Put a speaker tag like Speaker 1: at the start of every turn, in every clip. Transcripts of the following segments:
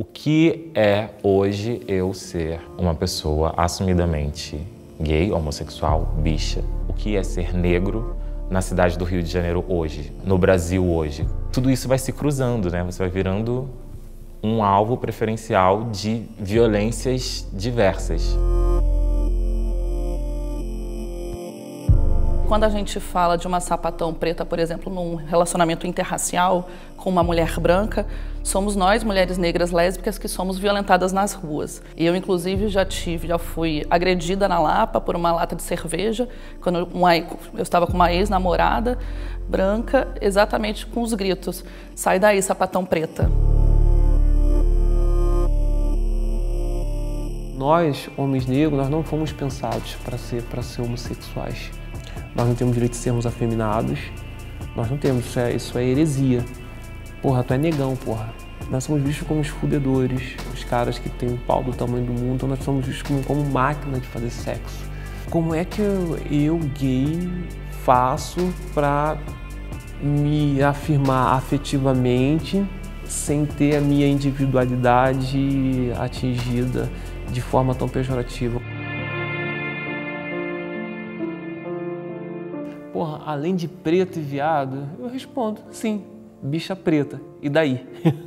Speaker 1: O que é hoje eu ser uma pessoa assumidamente gay, homossexual, bicha? O que é ser negro na cidade do Rio de Janeiro hoje, no Brasil hoje? Tudo isso vai se cruzando, né? Você vai virando um alvo preferencial de violências diversas.
Speaker 2: Quando a gente fala de uma sapatão preta, por exemplo, num relacionamento interracial com uma mulher branca, somos nós, mulheres negras lésbicas, que somos violentadas nas ruas. E eu, inclusive, já fui agredida na Lapa por uma lata de cerveja, quando eu estava com uma ex-namorada branca, exatamente com os gritos: "Sai daí, sapatão preta".
Speaker 3: Nós, homens negros, nós não fomos pensados para ser homossexuais. Nós não temos direito de sermos afeminados, nós não temos, isso é heresia. Porra, tu é negão, porra. Nós somos vistos como os fudedores, os caras que têm um pau do tamanho do mundo, então nós somos vistos como máquina de fazer sexo. Como é que eu gay, faço para me afirmar afetivamente sem ter a minha individualidade atingida de forma tão pejorativa? Porra, além de preto e viado, eu respondo, sim, bicha preta. E daí?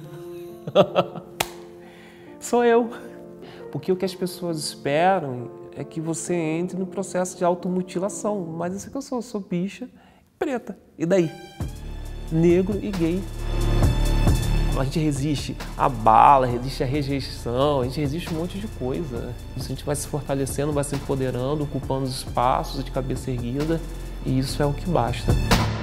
Speaker 3: Sou eu. Porque o que as pessoas esperam é que você entre no processo de automutilação. Mas isso que eu sou bicha preta. E daí? Negro e gay. A gente resiste à bala, resiste à rejeição, a gente resiste a um monte de coisa. A gente vai se fortalecendo, vai se empoderando, ocupando os espaços de cabeça erguida. E isso é o que basta.